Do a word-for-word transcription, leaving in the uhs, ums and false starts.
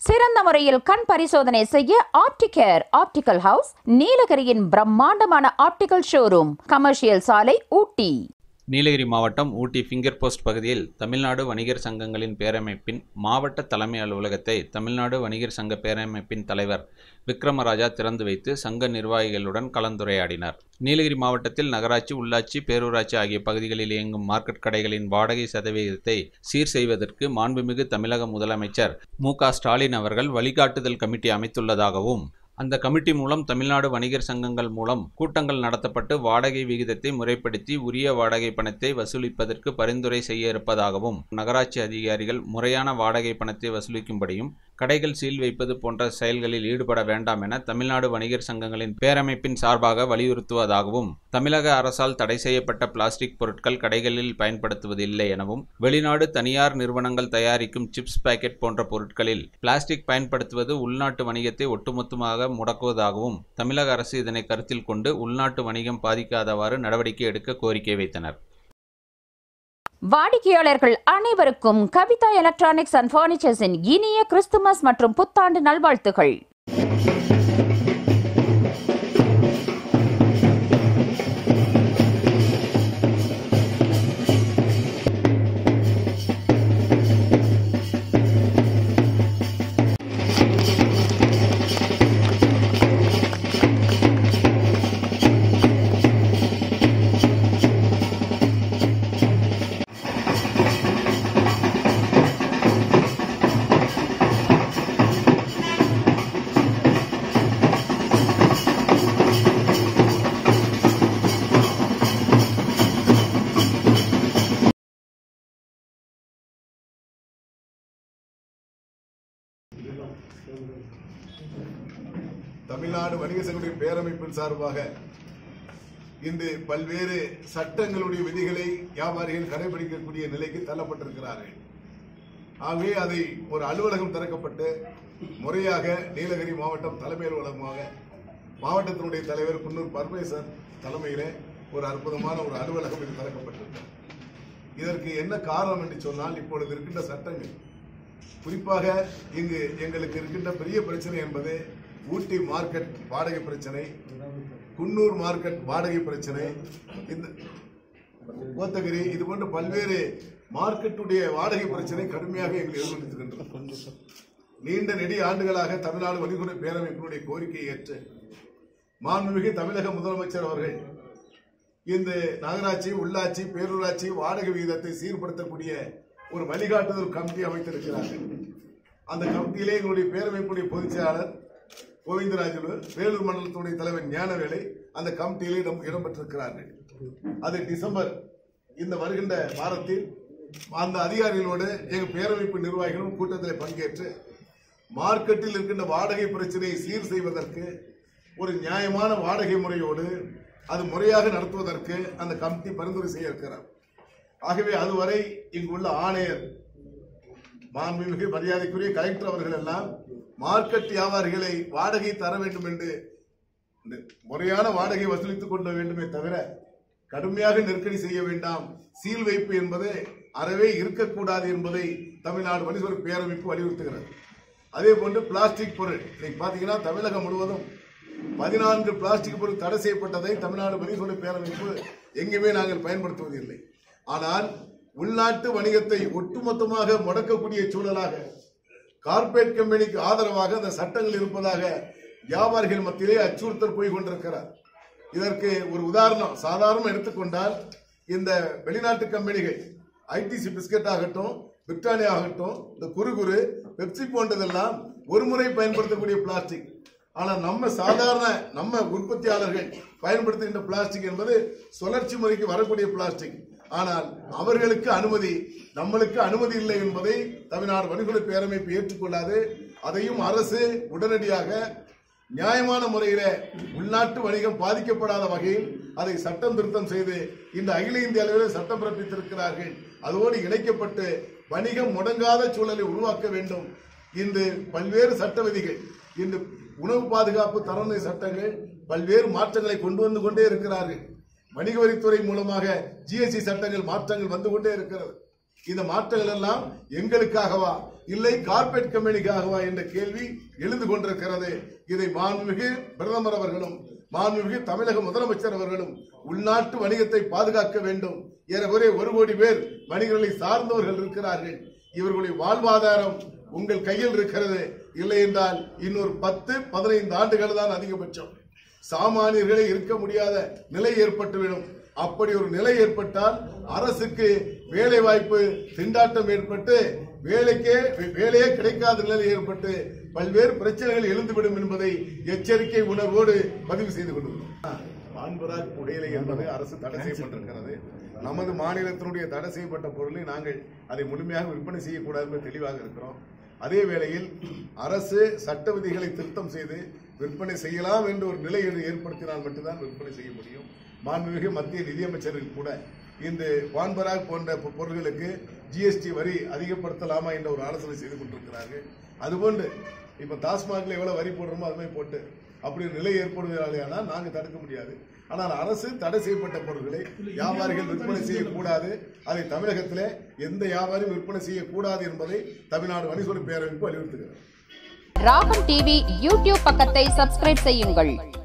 சிறந்த முறையில் கண் பரிசோதனை செய்ய ஆப்டிகேர் ஆப்டிகல் ஹவுஸ், நீலகிரியின் பிரம்மாண்டமான ஆப்டிகல் ஷோரூம், கமர்ஷியல் சாலை, ஊட்டி. நீலகிரி மாவட்டம் ஊட்டி ஃபிங்கர் போஸ்ட் பகுதியில் தமிழ்நாடு வணிகர் சங்கங்களின் பேரமைப்பின் மாவட்ட தலைமை அலுவலகத்தை தமிழ்நாடு வணிகர் சங்க பேரமைப்பின் தலைவர் விக்ரமராஜா திறந்து வைத்து சங்க நிர்வாகிகளுடன் கலந்துரையாடினார். நீலகிரி மாவட்டத்தில் நகராட்சி, உள்ளாட்சி, பேரூராட்சி ஆகிய பகுதிகளில் இயங்கும் மார்க்கெட் கடைகளின் வாடகை சதவீதத்தை சீர் செய்வதற்கு மாண்புமிகு தமிழக முதலமைச்சர் மு க ஸ்டாலின் அவர்கள் வழிகாட்டுதல் கமிட்டி அமைத்துள்ளதாகவும், அந்த கமிட்டி மூலம் தமிழ்நாடு வணிகர் சங்கங்கள் மூலம் கூட்டங்கள் நடத்தப்பட்டு வாடகை விகிதத்தை முறைப்படுத்தி உரிய வாடகை பணத்தை வசூலிப்பதற்கு பரிந்துரை செய்ய இருப்பதாகவும், நகராட்சி அதிகாரிகள் முறையான வாடகை பணத்தை வசூலிக்கும்படியும், கடைகள் சீல் வைப்பது போன்ற செயல்களில் ஈடுபட வேண்டாம் என தமிழ்நாடு வணிகர் சங்கங்களின் பேரமைப்பின் சார்பாக வலியுறுத்துவதாகவும், தமிழக அரசால் தடை செய்யப்பட்ட பிளாஸ்டிக் பொருட்கள் கடைகளில் பயன்படுத்துவதில்லை எனவும், வெளிநாடு தனியார் நிறுவனங்கள் தயாரிக்கும் சிப்ஸ் பாக்கெட் போன்ற பொருட்களில் பிளாஸ்டிக் பயன்படுத்துவது உள்நாட்டு வணிகத்தை ஒட்டுமொத்தமாக முடக்குவதாகவும், தமிழக அரசு இதனை கருத்தில் கொண்டு உள்நாட்டு வணிகம் பாதிக்காதவாறு நடவடிக்கை எடுக்க கோரிக்கை வைத்தனர். வாடிக்கையாளர்கள் அனைவருக்கும் கவிதா எலக்ட்ரானிக்ஸ் அண்ட் பர்னிச்சர்ஸின் இனிய கிறிஸ்துமஸ் மற்றும் புத்தாண்டு நல்வாழ்த்துகள். தமிழ்நாடு வணிகர் சங்கங்களின் பேரமைப்பின் சார்பாக இன்று பல்வேறு சட்டங்களுடைய விதிகளை வியாபாரிகள் கடைபிடிக்கக்கூடிய நிலைக்கு தள்ளப்பட்டிருக்கிறார்கள். ஆகவே அதை ஒரு அலுவலகம் திறக்கப்பட்டு முறையாக நீலகிரி மாவட்டம் தலைமை அலுவலகமாக மாவட்டத்தினுடைய தலைவர் குன்னூர் பரமேஸ்வர் தலைமையிலே ஒரு அற்புதமான ஒரு அலுவலகம் இது திறக்கப்பட்டிருக்கிறது. இதற்கு என்ன காரணம் என்று சொன்னால், இப்பொழுது இருக்கின்ற சட்டங்கள், குறிப்பாக இங்கு எங்களுக்கு இருக்கின்ற பெரிய பிரச்சனை என்பது ஊட்டி மார்க்கெட் வாடகை பிரச்சனை, குன்னூர் மார்க்கெட் வாடகை பிரச்சனை, இந்த கோத்தகிரி, இது போன்ற பல்வேறு மார்க்கெட்டுடைய வாடகை பிரச்சனை கடுமையாக எங்களை எதிர்கொண்டிருக்கின்றன. நீண்ட நெடிய ஆண்டுகளாக தமிழ்நாடு வணிகர் பேரமைப்பினுடைய கோரிக்கையை ஏற்று மாண்புமிகு தமிழக முதலமைச்சர் அவர்கள் இந்த நகராட்சி, உள்ளாட்சி, பேரூராட்சி வாடகை விகிதத்தை சீர்படுத்தக்கூடிய ஒரு வழிகாட்டுதல் கமிட்டி அமைத்திருக்கிறார்கள். அந்த கமிட்டியிலே எங்களுடைய பேரமைப்புடைய பொதுச் செயலாளர் கோவிந்தராஜன், வேலூர் மண்டலத்துடைய தலைவர் ஞானவேலை அந்த கமிட்டியிலே இடம்பெற்றிருக்கிறார்கள். அது டிசம்பர் இந்த வருகின்ற வாரத்தில் அந்த அதிகாரிகளோடு எங்கள் பேரமைப்பு நிர்வாகிகளும் கூட்டத்தில் பங்கேற்று மார்க்கெட்டில் இருக்கின்ற வாடகை பிரச்சனையை சீர் செய்வதற்கு ஒரு நியாயமான வாடகை முறையோடு அது முறையாக நடத்துவதற்கு அந்த கமிட்டி பரிந்துரை செய்ய இருக்கிறார். ஆகவே அதுவரை இங்குள்ள ஆணையர், மாண்புமிகு மரியாதைக்குரிய கலெக்டர் அவர்கள் எல்லாம் மார்க்கெட் வியாபாரிகளை வாடகை தர வேண்டும் என்று முறையான வாடகை வசூலித்துக் கொள்ள வேண்டுமே தவிர கடுமையாக நெருக்கடி செய்ய வேண்டாம், சீல் வைப்பு என்பது அறவே இருக்கக்கூடாது என்பதை தமிழ்நாடு வணிகர் பேரமைப்பு வலியுறுத்துகிறது. அதே போன்று பிளாஸ்டிக் பொருள், இன்னைக்கு பாத்தீங்கன்னா தமிழகம் முழுவதும் பதினான்கு பிளாஸ்டிக் பொருள் தடை செய்யப்பட்டதை தமிழ்நாடு வணிகர் பேரமைப்பு எங்குமே நாங்கள் பயன்படுத்துவதில்லை. ஆனால் உள்நாட்டு வணிகத்தை ஒட்டுமொத்தமாக முடக்கக்கூடிய சூழலாக கார்பரேட் கம்பெனிக்கு ஆதரவாக அந்த சட்டங்கள் இருப்பதாக வியாபாரிகள் மத்தியிலே அச்சுறுத்தல் போய் கொண்டிருக்கிறார். இதற்கு ஒரு உதாரணம் சாதாரண எடுத்துக்கொண்டால், இந்த வெளிநாட்டு கம்பெனிகள் ஐடிசி பிஸ்கட் ஆகட்டும், பிரிட்டானியா ஆகட்டும், இந்த குறுகுறு, பெப்சி போன்றதெல்லாம் ஒரு முறை பயன்படுத்தக்கூடிய பிளாஸ்டிக். ஆனால் நம்ம சாதாரண நம்ம உற்பத்தியாளர்கள் பயன்படுத்துகின்ற பிளாஸ்டிக் என்பது சுழற்சி முறைக்கு வரக்கூடிய பிளாஸ்டிக். ஆனால் அவர்களுக்கு அனுமதி, நம்மளுக்கு அனுமதி இல்லை என்பதை தமிழ்நாடு வணிகர் பேரமைப்பு ஏற்றுக்கொள்ளாது. அதையும் அரசு உடனடியாக நியாயமான முறையில உள்நாட்டு வணிகம் பாதிக்கப்படாத வகையில் அதை சட்டம் திருத்தம் செய்து இந்த அகில இந்திய அளவில் சட்டம் பிறப்பித்திருக்கிறார்கள். அதோடு இணைக்கப்பட்டு வணிகம் முடங்காத சூழலை உருவாக்க வேண்டும். இன்று பல்வேறு சட்ட விதிகள், இன்று உணவு பாதுகாப்பு தரநிலை சட்டங்கள் பல்வேறு மாற்றங்களை கொண்டு வந்து கொண்டே இருக்கிறார்கள். வணிக வரித்துறை மூலமாக ஜிஎஸ்டி சட்டங்கள் மாற்றங்கள் வந்து கொண்டே இருக்கிறது. இந்த மாற்றங்கள் எல்லாம் எங்களுக்காகவா இல்லை கார்ப்பரேட் கம்பெனிக்காகவா என்ற கேள்வி எழுந்து கொண்டிருக்கிறது. இதை மாண்புமிகு பிரதமர் அவர்களும் மாண்புமிகு தமிழக முதலமைச்சர் அவர்களும் உள்நாட்டு வணிகத்தை பாதுகாக்க வேண்டும். ஏறக்குறைய ஒரு கோடி பேர் வணிகர்களை சார்ந்தவர்கள் இருக்கிறார்கள். இவர்களுடைய வாழ்வாதாரம் உங்கள் கையில் இருக்கிறது. இல்லை என்றால் இன்னொரு பத்து பதினைந்து ஆண்டுகள் தான் அதிகபட்சம். சாமானியர்களே இருக்க முடியாத நிலை ஏற்பட்டுவிடும். அப்படி ஒரு நிலை ஏற்பட்டால் அரசுக்கு வேலை வாய்ப்பு திண்டாட்டம் ஏற்பட்டு வேலைக்கே வேலையே கிடைக்காத நிலை ஏற்பட்டு பல்வேறு பிரச்சனைகள் எழுந்துவிடும் என்பதை எச்சரிக்கை உணர்வோடு பதிவு செய்து கொள்கிறோம். பான்பராக் புகையிலை என்பது அரசு தடை செய்யப்பட்டிருக்கிறது. நமது மாநிலத்தினுடைய தடை செய்யப்பட்ட பொருளை நாங்கள் அதை முழுமையாக விற்பனை செய்யக்கூடாது என்று தெளிவாக இருக்கிறோம். அதே வேளையில் அரசு சட்ட விதிகளை திருத்தம் செய்து விற்பனை செய்யலாம் என்ற ஒரு நிலையை ஏற்படுத்தினால் மட்டும்தான் விற்பனை செய்ய முடியும். மாண்புமிகு மத்திய நிதியமைச்சர்கள் கூட இந்த பான்பராக் போன்ற பொருட்களுக்கு ஜிஎஸ்டி வரி அதிகப்படுத்தலாமா என்ற ஒரு ஆலோசனை செய்து கொண்டிருக்கிறார்கள். அதுபோன்று இப்ப டாஸ்மாக்ல எவ்வளவு வரி போடுறோமோ அது மாதிரி போட்டு அப்படி ஒரு நிலை ஏற்படுவதாலேயானால் நாங்கள் தடுக்க முடியாது. ஆனால் அரசு தடை செய்யப்பட்ட பொருட்களை வியாபாரிகள் விற்பனை செய்யக்கூடாது. அதை தமிழகத்திலே எந்த வியாபாரியும் விற்பனை செய்யக்கூடாது என்பதை தமிழ்நாடு வணிகர் பேரமைப்பு வலியுறுத்துகிறது. ராகம் டிவி யூடியூப் பக்கத்தை சப்ஸ்கிரைப் செய்யுங்கள்.